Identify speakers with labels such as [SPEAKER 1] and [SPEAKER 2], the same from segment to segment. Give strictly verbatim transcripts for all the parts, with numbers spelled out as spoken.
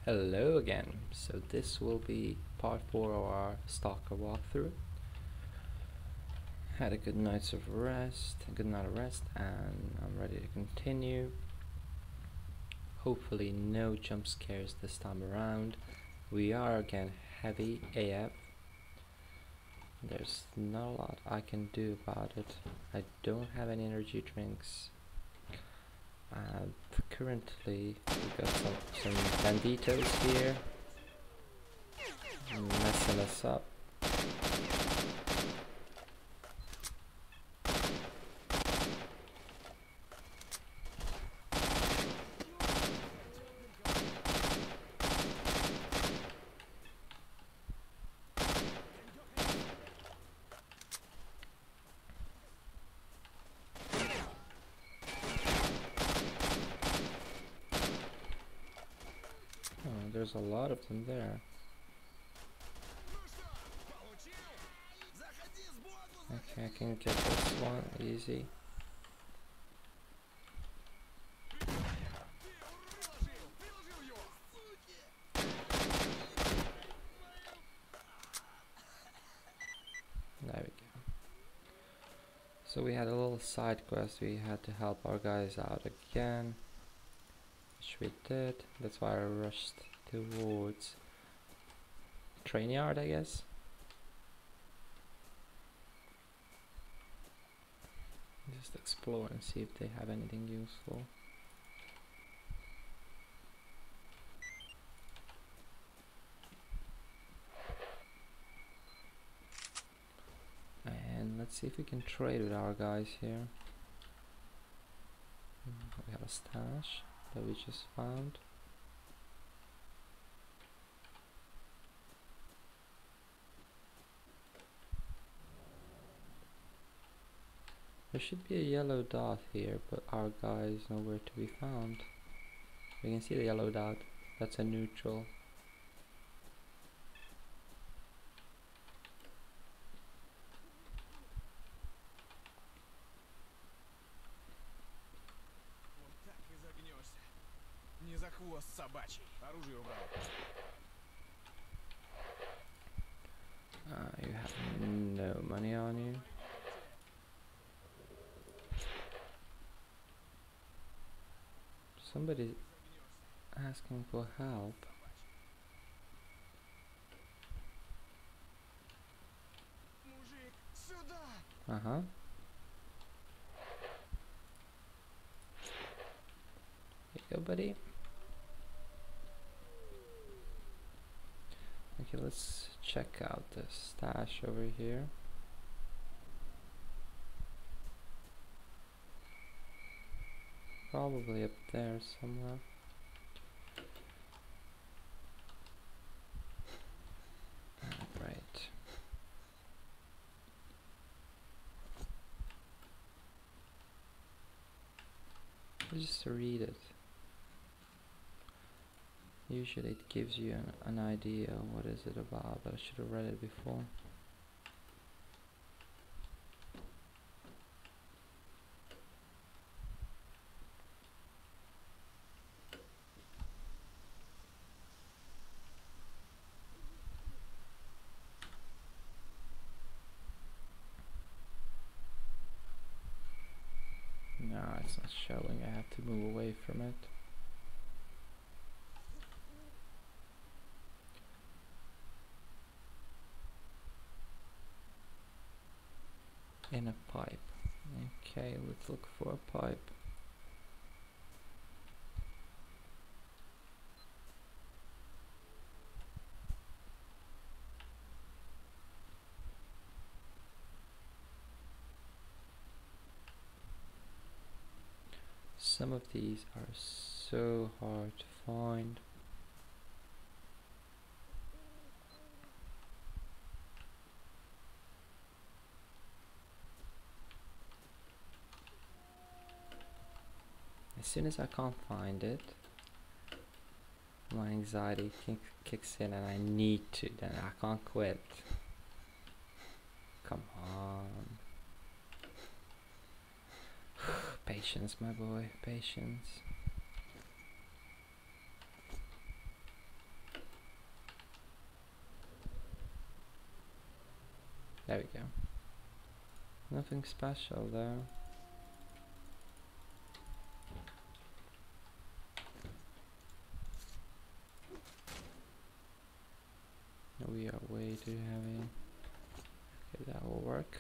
[SPEAKER 1] Hello again. So this will be part four of our Stalker walkthrough. Had a good night's of rest, a good night of rest, and I'm ready to continue. Hopefully no jump scares this time around. We are again heavy A F. There's not a lot I can do about it. I don't have any energy drinks. Uh, currently we got some, some banditos here messing us up. Oh, there's a lot of them there. Okay, I can get this one easy. There we go. So we had a little side quest. We had to help our guys out again, which we did. That's why I rushed towards the train yard, I guess. Just explore and see if they have anything useful. And let's see if we can trade with our guys here. We have a stash that we just found. There should be a yellow dot here, but our guy is nowhere to be found. We can see the yellow dot. That's a neutral. Uh, you have no money on you. Somebody's asking for help. Uh-huh. Here you go, buddy. Okay, let's check out the stash over here. Probably up there somewhere. Right. Just read it. Usually it gives you an, an idea what is it about, but I should have read it before. No, it's not showing. I have to move away from it. In a pipe. Okay, let's look for a pipe. Some of these are so hard to find. As soon as I can't find it, my anxiety kick, kicks in and I need to, then I can't quit. Come on. Patience, my boy, patience. There we go. Nothing special though. We are way too heavy. Okay, that will work.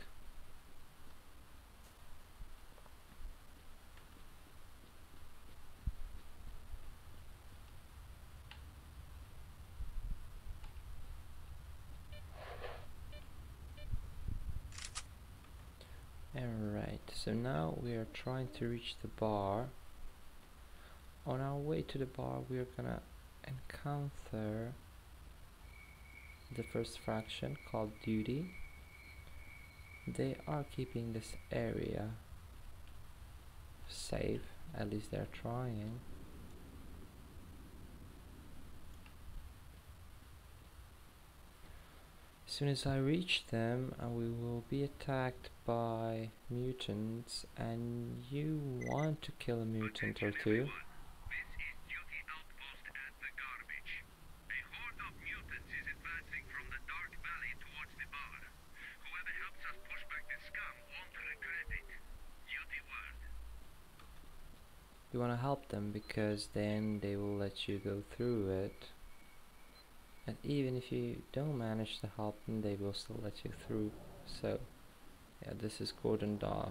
[SPEAKER 1] Alright, so now we are trying to reach the bar. On our way to the bar, we are gonna encounter the first faction called Duty. They are keeping this area safe, at least they're trying. As soon as I reach them, uh, we will be attacked by mutants, and you want to kill a mutant or two. You want to help them because then they will let you go through it, and even if you don't manage to help them, they will still let you through. So yeah, this is cordoned off.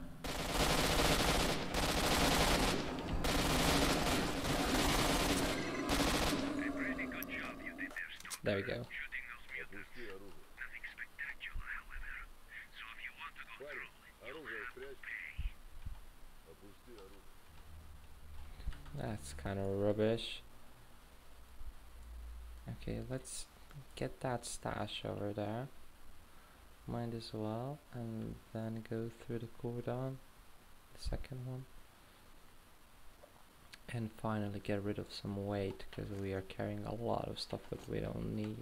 [SPEAKER 1] There we go. That's kind of rubbish. Okay, let's get that stash over there. Might as well, and then go through the cordon, the second one, and finally get rid of some weight, because we are carrying a lot of stuff that we don't need.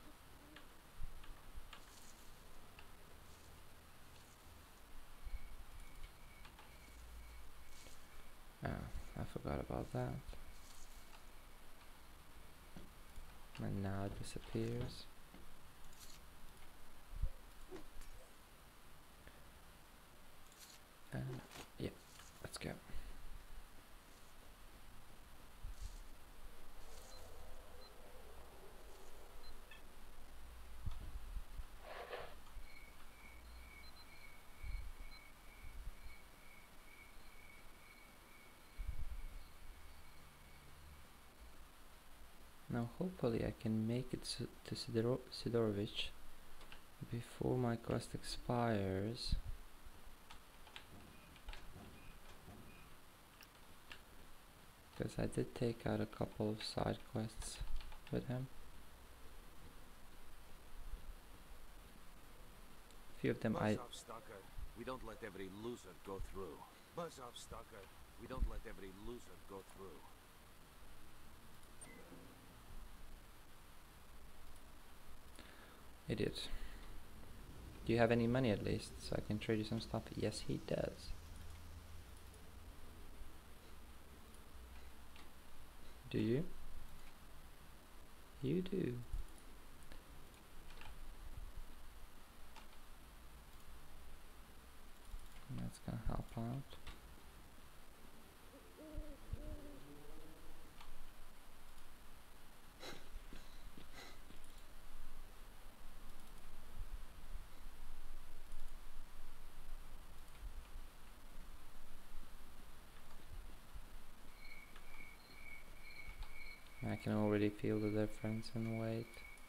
[SPEAKER 1] Ah, I forgot about that. And now it disappears. And yeah, let's go. Now hopefully I can make it to Sidor Sidorovich before my quest expires. Because I did take out a couple of side quests with him. A few of them I...
[SPEAKER 2] Stalker. We don't let every loser go through. Buzz off, Stalker. We don't let every loser go through.
[SPEAKER 1] Idiot. Do you have any money at least, so I can trade you some stuff? Yes, he does. Do you? You do. That's gonna help out. I can already feel the difference in weight.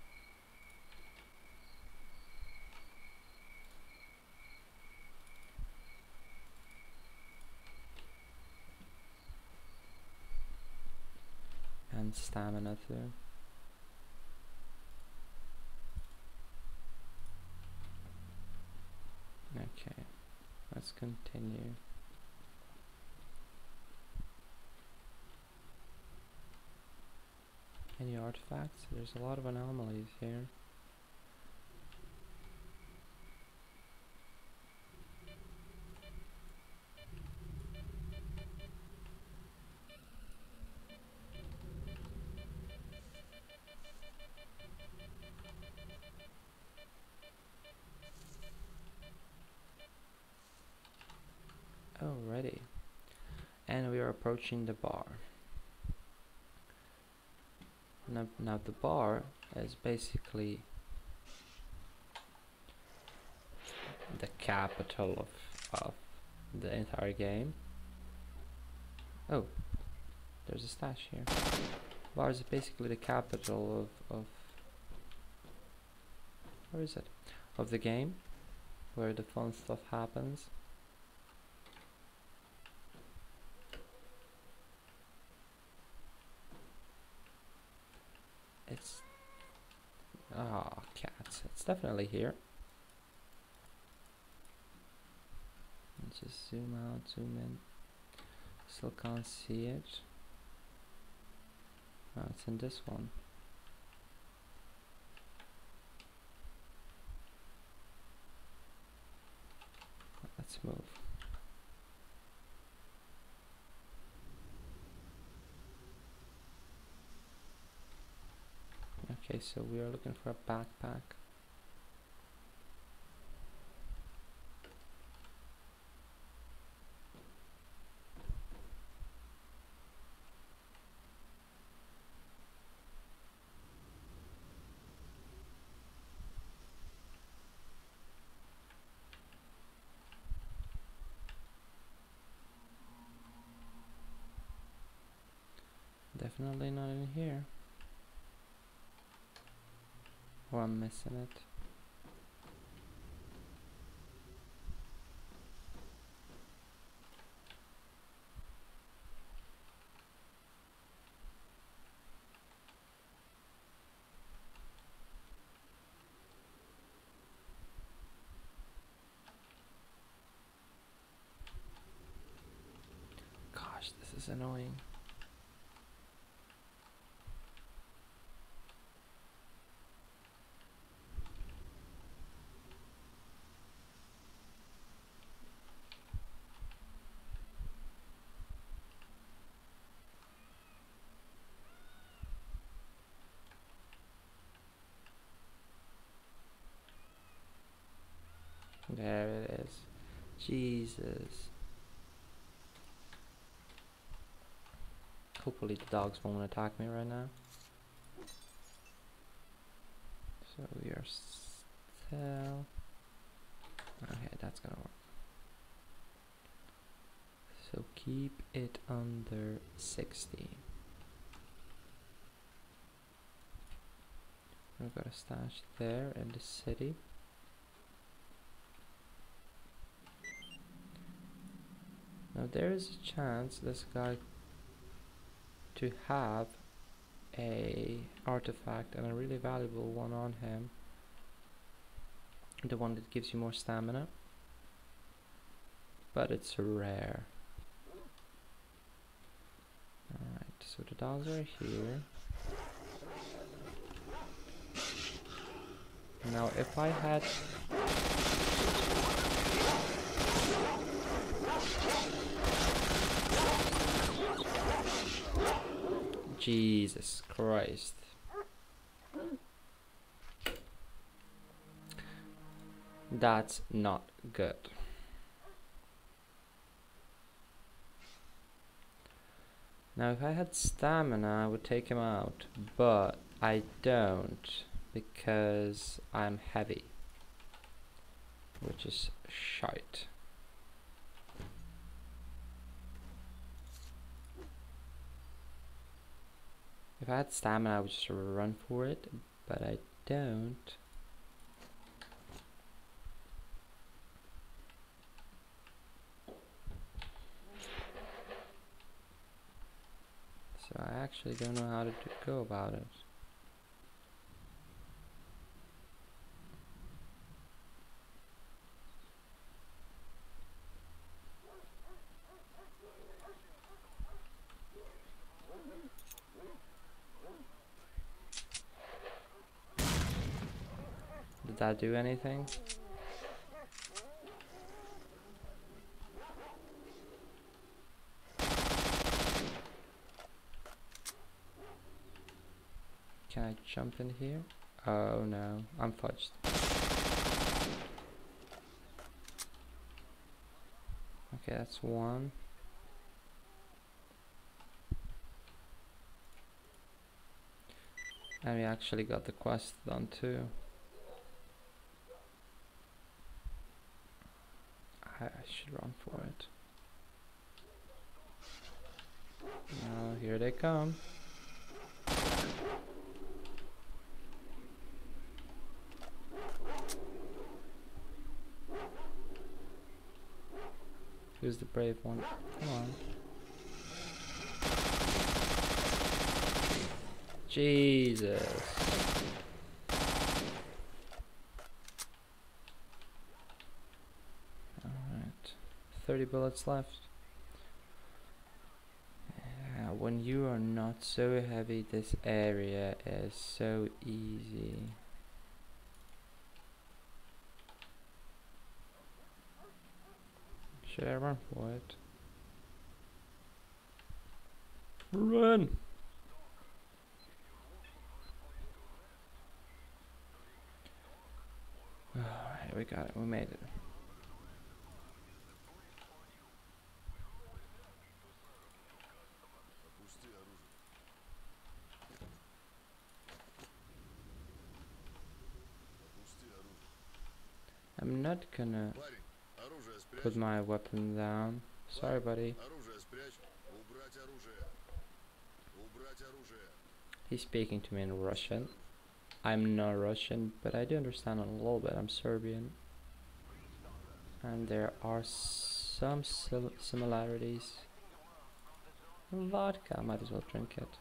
[SPEAKER 1] And stamina too. Okay, let's continue. Any artifacts? There's a lot of anomalies here. Alrighty. And we are approaching the bar. Now, now the bar is basically the capital of, of the entire game. Oh, there's a stash here. Bar is basically the capital of, of where is it? Of the game, where the fun stuff happens. It's ah oh, cats. It's definitely here. Let's just zoom out, zoom in. Still can't see it. Oh, it's in this one. Let's move. Okay, so we are looking for a backpack. Definitely not in here. Or I'm missing it. Gosh, this is annoying. There it is. Jesus. Hopefully the dogs won't attack me right now. So we are still... Okay, that's gonna work. So keep it under sixty. We've got a stash there in the city. Now there is a chance this guy to have a artifact, and a really valuable one on him, the one that gives you more stamina, but it's rare. Alright, so the dogs are here. Now if I had Jesus Christ. That's not good. Now if I had stamina I would take him out, but I don't because I'm heavy, which is shite. If I had stamina I would just run for it, but I don't. So I actually don't know how to do, go about it. Did that do anything? Can I jump in here? Oh no, I'm fudged. Okay, that's one. And we actually got the quest done too. I, I should run for it. Now here they come. Who's the brave one? Come on. Jesus. Alright. thirty bullets left. Yeah, when you are not so heavy, this area is so easy. Should I run for it? Run! Alright, we got it, we made it. I'm not gonna put my weapon down. Sorry, buddy. He's speaking to me in Russian. I'm not Russian, but I do understand a little bit. I'm Serbian. And there are some sim similarities. Vodka, I might as well drink it.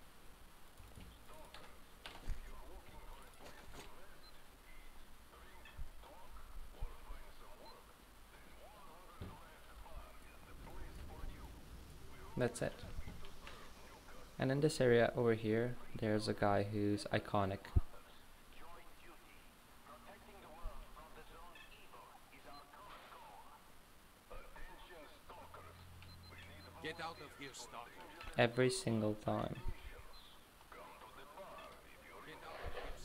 [SPEAKER 1] That's it. And in this area over here, there's a guy who's iconic.
[SPEAKER 2] Get out of here, Stalker.
[SPEAKER 1] Every single time.
[SPEAKER 2] Get out of here,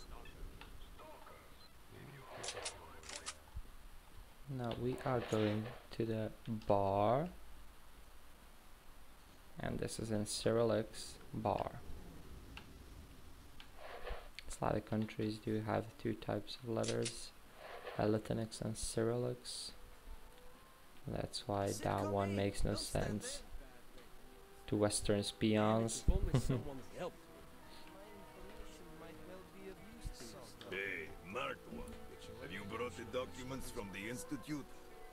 [SPEAKER 2] Stalker.
[SPEAKER 1] Now we are going to the bar. And this is in Cyrillic's bar. Slavic countries do have two types of letters, Latinx and Cyrillics. That's why that one makes no sense to Western peons.
[SPEAKER 3] Hey, marked one. Have you brought the documents from the Institute?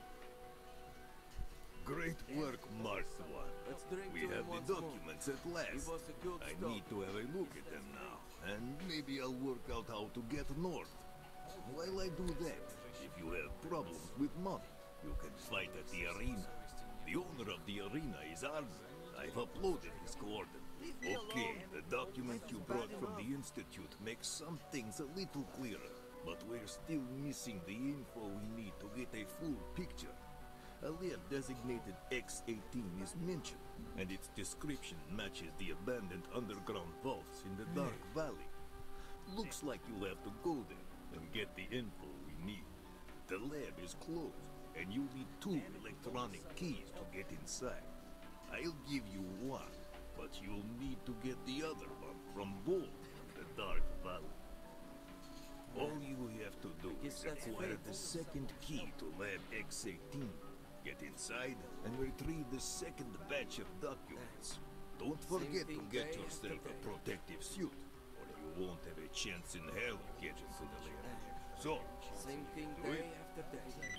[SPEAKER 3] Great work, marked one. We have the documents at last. I need to have a look at them now, and maybe I'll work out how to get north. While I do that, if you have problems with money, you can fight at the arena. The owner of the arena is Arthur. I've uploaded his coordinates. Okay, the document you brought from the Institute makes some things a little clearer, but we're still missing the info we need to get a full picture. A lab designated X eighteen is mentioned, and its description matches the abandoned underground vaults in the Dark Valley. Looks like you'll have to go there and get the info we need. The lab is closed, and you'll need two electronic keys to get inside. I'll give you one, but you'll need to get the other one from Bull in the Dark Valley. All you have to do is acquire the second key to Lab X eighteen. Get inside and retrieve the second batch of documents. Don't forget to get yourself a protective suit, or you won't have a chance in hell of getting to the lab. So,
[SPEAKER 2] Same thing day after day.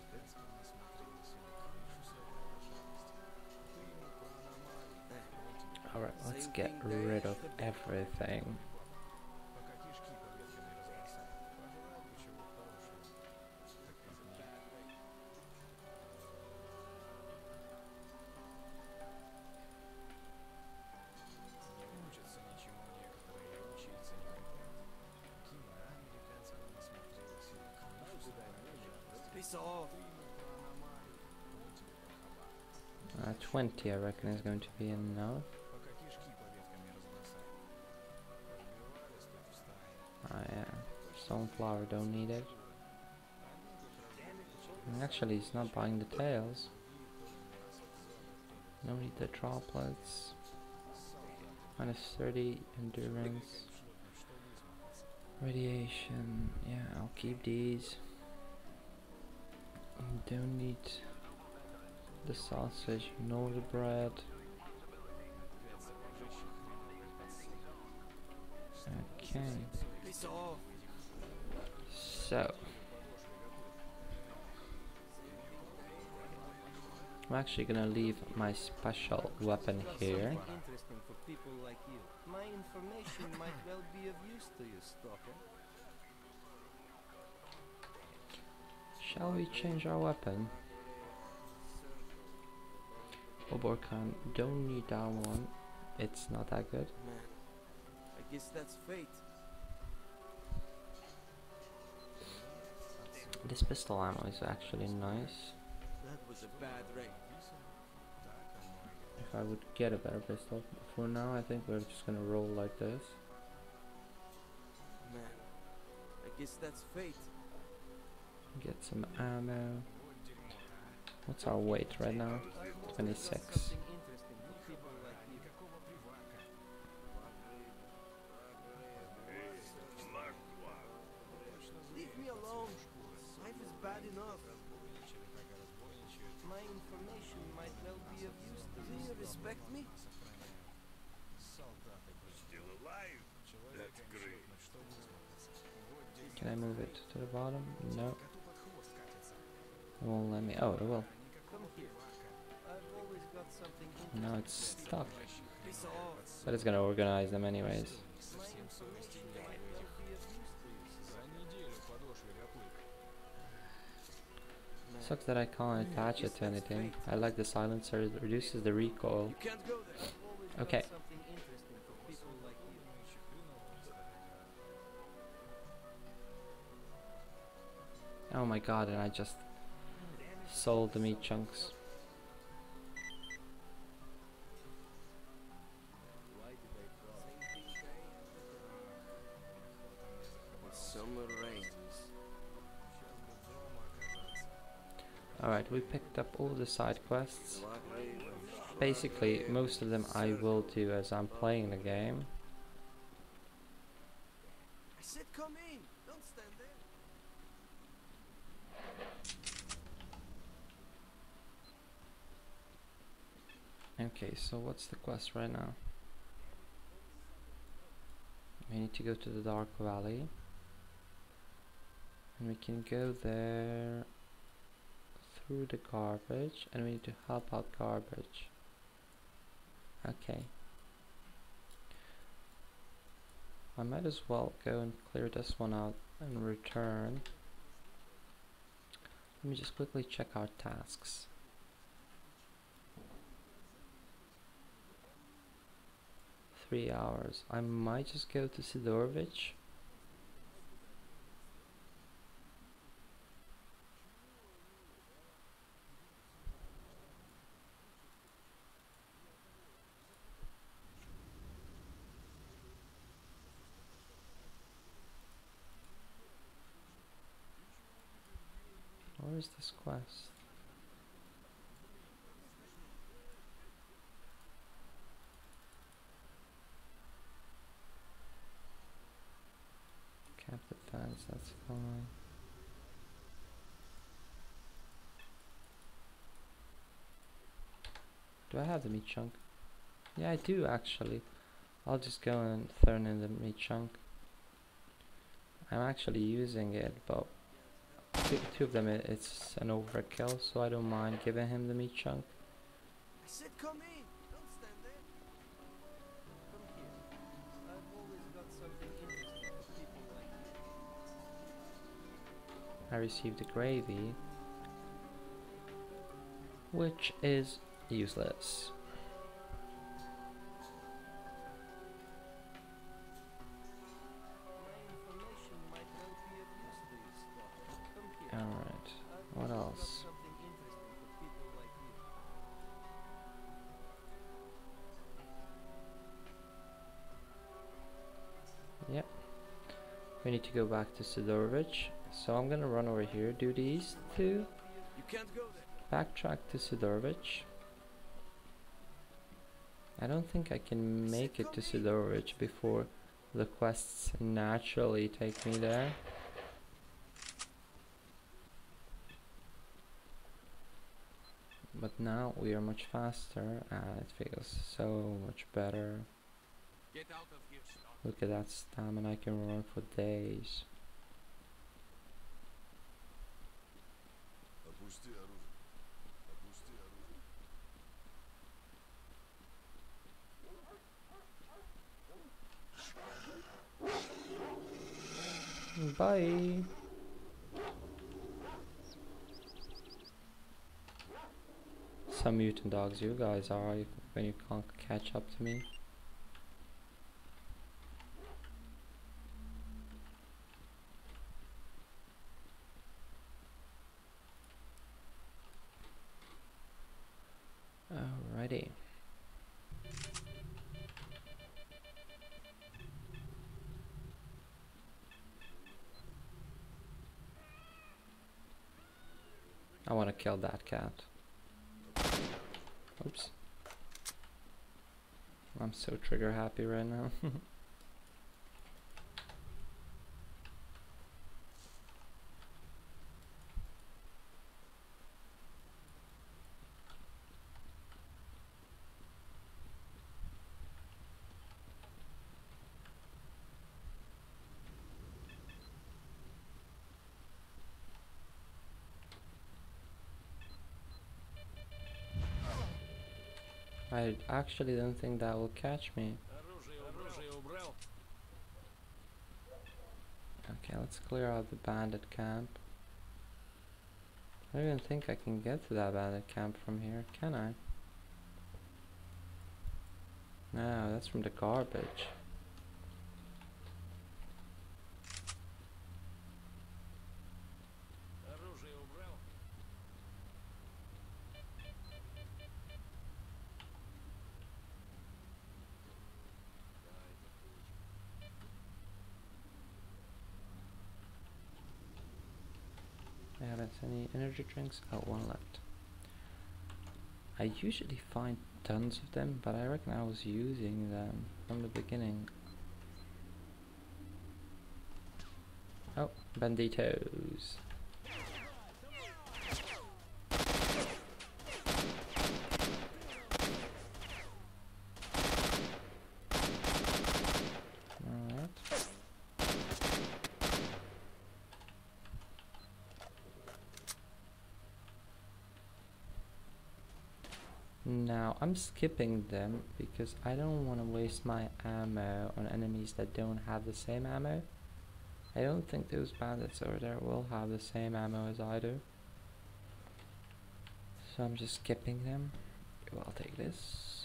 [SPEAKER 1] Alright, let's get rid of everything. Uh, twenty I reckon is going to be enough. Ah yeah, Sunflower don't need it. And actually he's not buying the tails. No need the droplets. Minus thirty endurance. Radiation. Yeah, I'll keep these. Don't need the sausage nor the bread. Okay. So I'm actually gonna leave my special weapon here.
[SPEAKER 4] Interesting for people like you. My information might well be of use to you, Stalker.
[SPEAKER 1] Shall we change our weapon? Oborkan, don't need that one. It's not that good.
[SPEAKER 4] Man, I guess that's fate.
[SPEAKER 1] This pistol ammo is actually nice.
[SPEAKER 4] That was a bad raid.
[SPEAKER 1] If I would get a better pistol. For now, I think we're just gonna roll like this.
[SPEAKER 4] Man, I guess that's fate.
[SPEAKER 1] Get some ammo. What's our weight right now? twenty-six.
[SPEAKER 4] Something interesting for people like you. Leave me alone. Life is bad enough. My information might well be of use to you. Do you respect me?
[SPEAKER 3] Still alive? That's great.
[SPEAKER 1] Can I move it to the bottom? No. It won't let me. Oh, it will.
[SPEAKER 4] Come here. I've always got something interesting.
[SPEAKER 1] Now it's stuck.
[SPEAKER 4] Piss off.
[SPEAKER 1] But it's gonna organize them anyways.
[SPEAKER 4] My information might well be of use to you. Man,
[SPEAKER 1] Sucks that I can't attach it to anything. I like the silencer, it reduces the recoil.
[SPEAKER 4] you can't go there. I've always got
[SPEAKER 1] Okay.
[SPEAKER 4] something interesting for people like you.
[SPEAKER 1] Oh my god, and I just sold the meat chunks.
[SPEAKER 4] Why did I fall? Summer rains.
[SPEAKER 1] Alright, we picked up all the side quests. Basically, most of them I will do as I'm playing the game.
[SPEAKER 4] I said come in. Don't stand there.
[SPEAKER 1] Okay, so what's the quest right now? We need to go to the Dark Valley. And we can go there through the garbage, and we need to help out garbage. Okay. I might as well go and clear this one out and return. Let me just quickly check our tasks. Three hours. I might just go to Sidorovich. Where is this quest? Cap defense, that's fine. Do I have the meat chunk? Yeah, I do actually. I'll just go and turn in the meat chunk. I'm actually using it, but two, two of them, it, it's an overkill, so I don't mind giving him the meat chunk.
[SPEAKER 4] I said come in. Don't stand there. Come here. I've always got something interesting for people like you.
[SPEAKER 1] I received the gravy, which is useless.
[SPEAKER 4] My information might well be of use to you, Stalker. Come here.
[SPEAKER 1] Alright,
[SPEAKER 4] I've
[SPEAKER 1] what
[SPEAKER 4] always
[SPEAKER 1] else?
[SPEAKER 4] got something interesting for people like you.
[SPEAKER 1] Yep. We need to go back to Sidorovich. So I'm gonna run over here, do these two,
[SPEAKER 4] You can't go there.
[SPEAKER 1] backtrack to Sidorovich. I don't think I can make it to Sidorich before the quests naturally take me there. But now we are much faster and it feels so much better.
[SPEAKER 2] Get out of here, Stalker.
[SPEAKER 1] Look at that stamina, I can run for days.
[SPEAKER 3] Опусти оружие. Опусти оружие.
[SPEAKER 1] Bye! Some mutant dogs you guys are if, when you can't catch up to me. Alrighty. I want to kill that cat. Oops. I'm so trigger happy right now. I actually don't think that will catch me. Okay, let's clear out the bandit camp. I don't even think I can get to that bandit camp from here, can I? No, that's from the garbage. I haven't any energy drinks. Oh, one left. I usually find tons of them, but I reckon I was using them from the beginning. Oh, banditos. Now, I'm skipping them because I don't want to waste my ammo on enemies that don't have the same ammo. I don't think those bandits over there will have the same ammo as I do. So I'm just skipping them. Okay, I'll take this.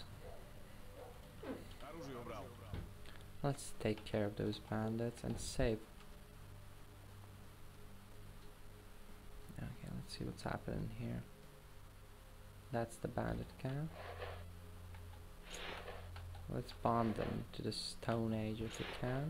[SPEAKER 1] Let's take care of those bandits and save. Okay, let's see what's happening here. That's the bandit camp. Let's bomb them to the Stone Age if we can.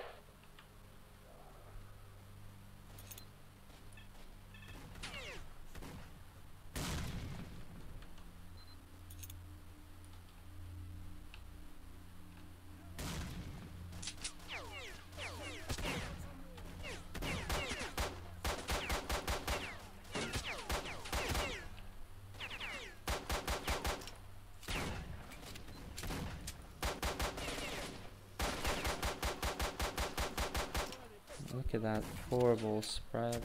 [SPEAKER 1] Look at that horrible spread.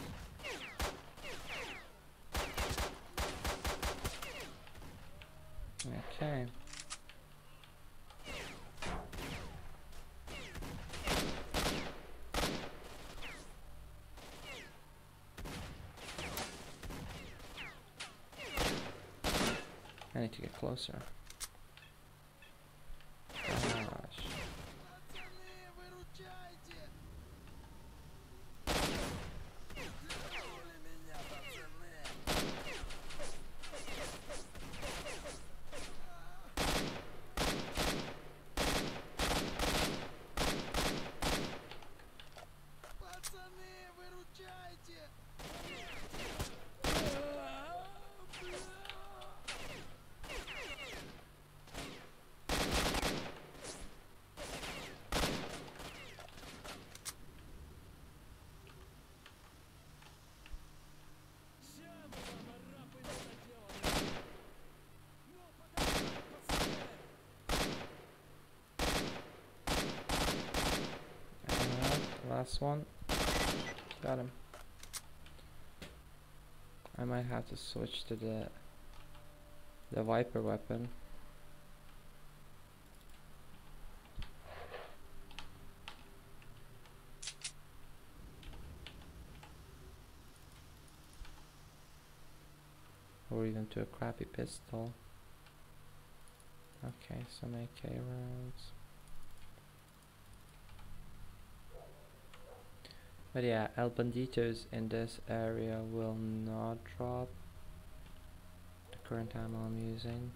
[SPEAKER 1] Okay. I need to get closer. Gosh. Last one. Got him. I might have to switch to the the Viper weapon. Or even to a crappy pistol. Okay, some A K rounds. But yeah, El Banditos in this area will not drop the current ammo I'm using.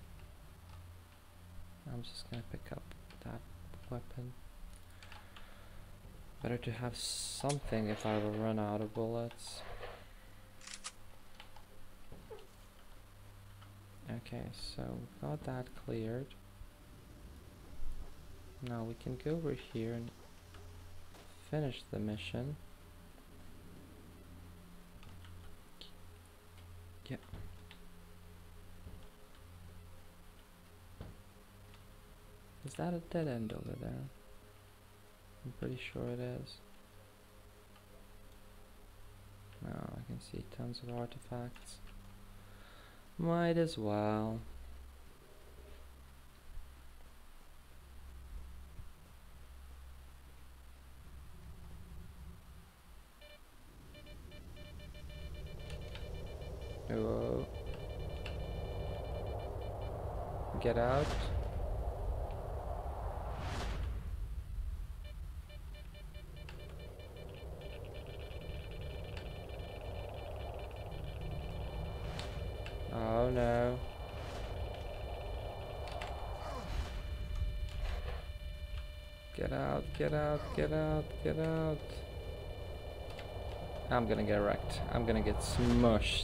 [SPEAKER 1] I'm just gonna pick up that weapon. Better to have something if I will run out of bullets. Okay, so got that cleared. Now we can go over here and finish the mission. Yeah. Is that a dead end over there? I'm pretty sure it is. No, I can see tons of artifacts. Might as well. Whoa. Get out. Oh no. Get out, get out, get out, get out. I'm gonna get wrecked. I'm gonna get smushed.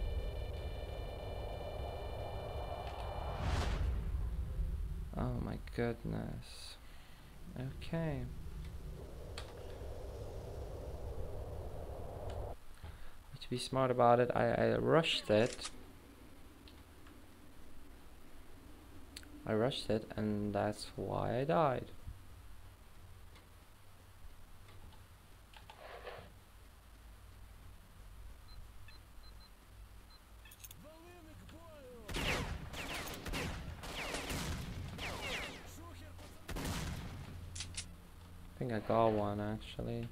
[SPEAKER 1] Oh my goodness. Okay. To be smart about it, I, I rushed it. I rushed it, and that's why I died. I think I got one actually.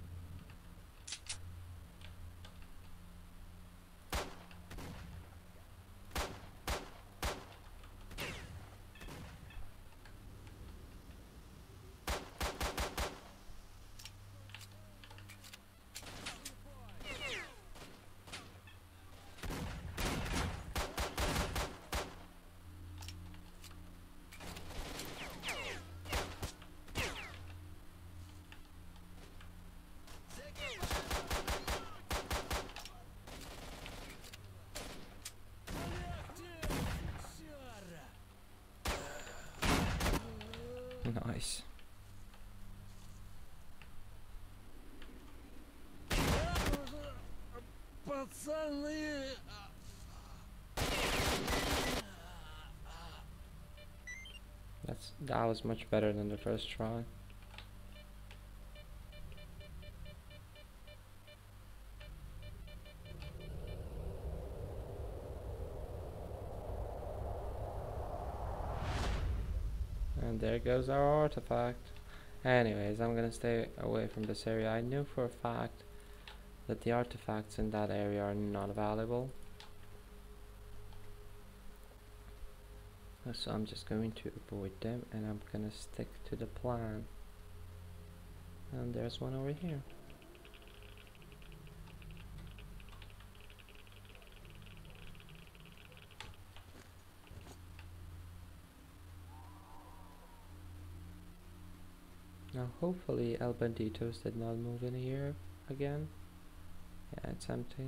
[SPEAKER 1] Nice. That's that was much better than the first try. And there goes our artifact. Anyways, I'm gonna stay away from this area. I knew for a fact that the artifacts in that area are not valuable. So I'm just going to avoid them, and I'm gonna stick to the plan. And there's one over here. Now hopefully El Banditos did not move in here again. Yeah, it's empty.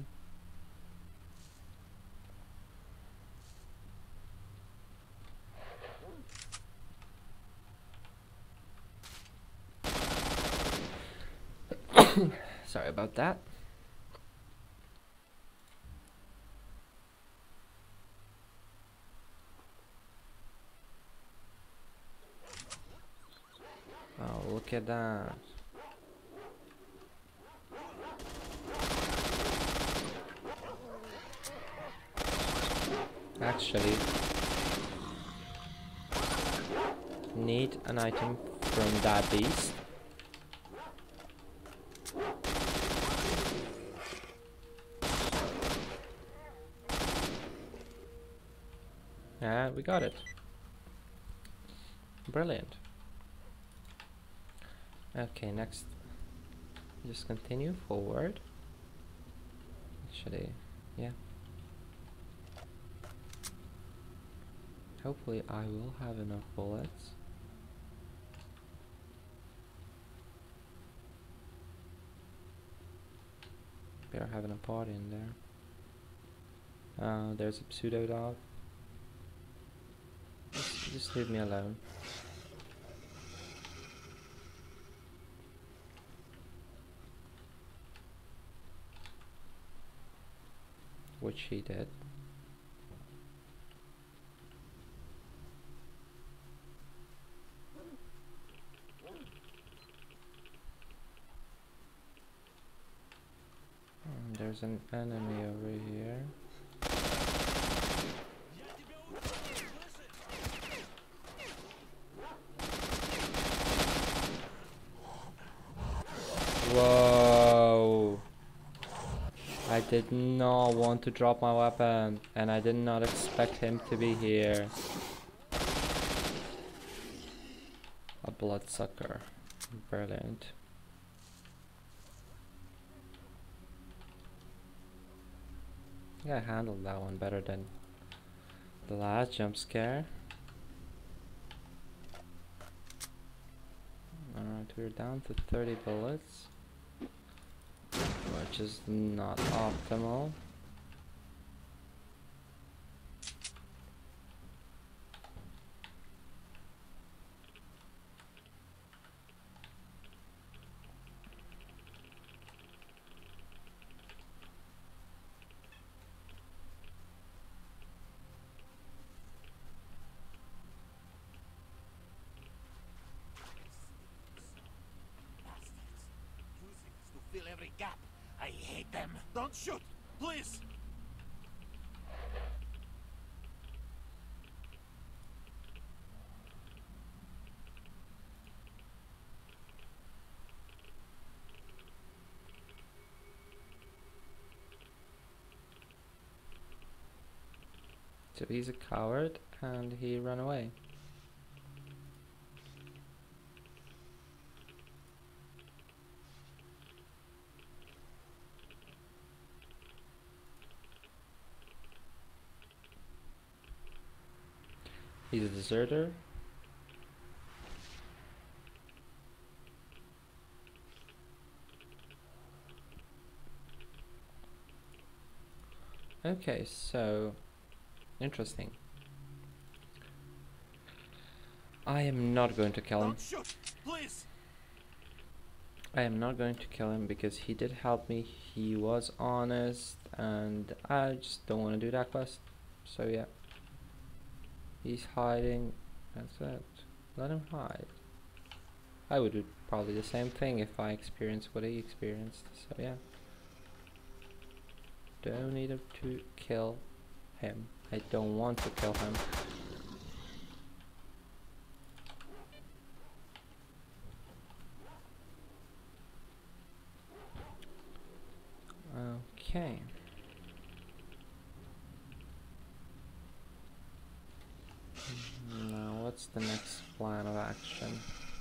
[SPEAKER 1] Sorry about that. Oh, look at that. Actually, need an item from that beast. And we got it. Brilliant. Okay, next. Just continue forward. Actually, yeah. Hopefully I will have enough bullets. They're having a party in there. Uh, there's a pseudo dog. Just, just leave me alone. Which he did. Mm, there's an enemy over here. Whoa! I did not want to drop my weapon, and I did not expect him to be here. A bloodsucker. Brilliant. I think I handled that one better than the last jump scare. Alright, we're down to thirty bullets, which is not optimal.
[SPEAKER 2] Fill every gap. I hate them. Don't shoot, please.
[SPEAKER 1] So he's a coward and he ran away. He's a deserter. Okay, so interesting. I am not going to kill him.
[SPEAKER 2] Don't shoot, please.
[SPEAKER 1] I am not going to kill him because he did help me. He was honest, and I just don't want to do that quest. So yeah, he's hiding. That's it. Let him hide. I would do probably the same thing if I experienced what he experienced. So yeah, don't need to kill him. I don't want to kill him. Okay. Now what's the next plan of action?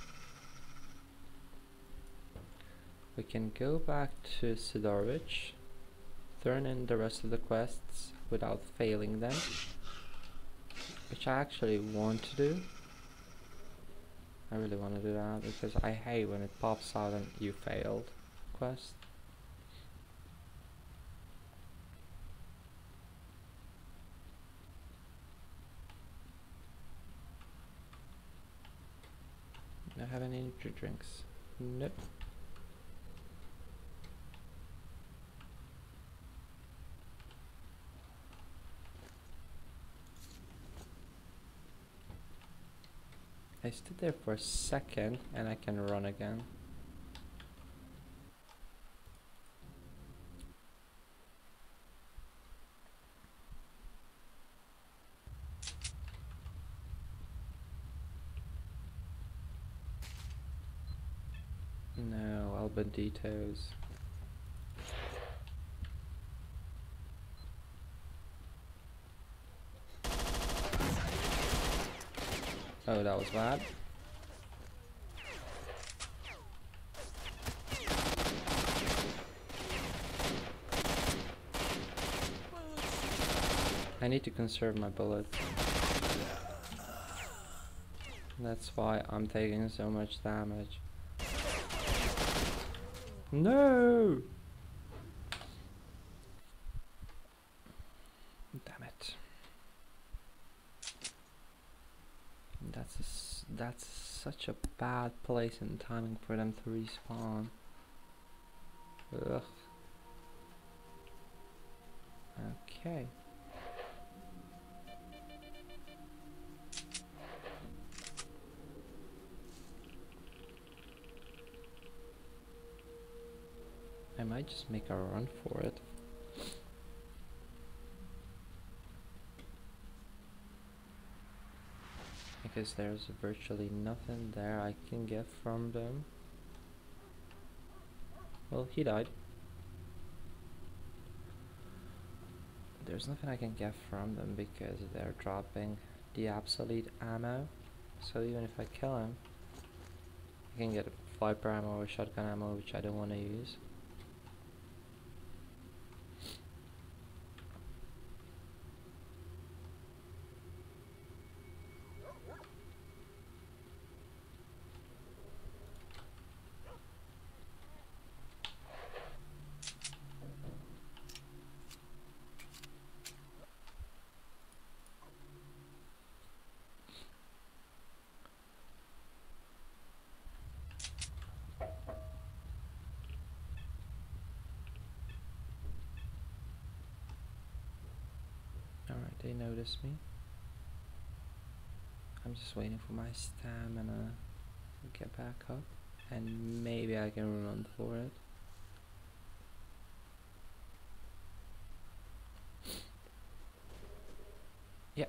[SPEAKER 1] We can go back to Sidorwich, turn in the rest of the quests without failing them, which I actually want to do. I really want to do that because I hate when it pops out and you failed quest. Do I have any energy drinks? Nope. I stood there for a second and I can run again. No, El Banditos. Oh, that was bad. I need to conserve my bullets. That's why I'm taking so much damage. No! Damn it. That's a s that's such a bad place and timing for them to respawn. Ugh. Okay. I might just make a run for it. Because there's virtually nothing there I can get from them. Well, he died. There's nothing I can get from them because they're dropping the obsolete ammo. So even if I kill him, I can get viper ammo or shotgun ammo, which I don't want to use. Alright, they noticed me. I'm just waiting for my stamina to get back up, and maybe I can run for it. Yep.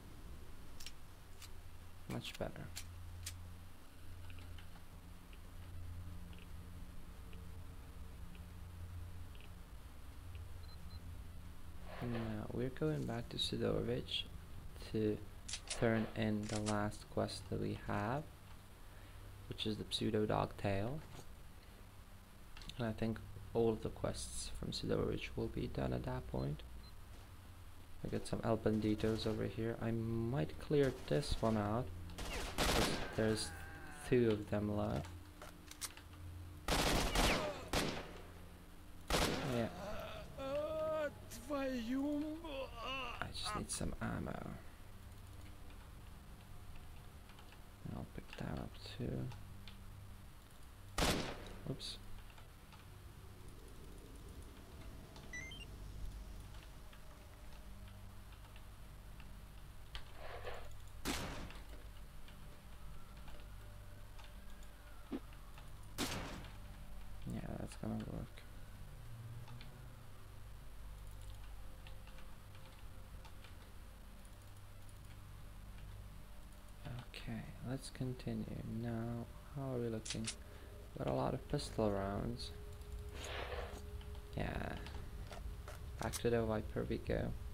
[SPEAKER 1] Much better. Now we're going back to S T A L K E R to turn in the last quest that we have, which is the pseudo dog tail. And I think all of the quests from S T A L K E R will be done at that point. I got some El Banditos over here. I might clear this one out, because there's two of them left. Yeah. I just need some ammo. And I'll pick that up too. Oops. Yeah, that's gonna work. Okay, let's continue. Now, how are we looking? Got a lot of pistol rounds. Yeah. Back to the Viper we go.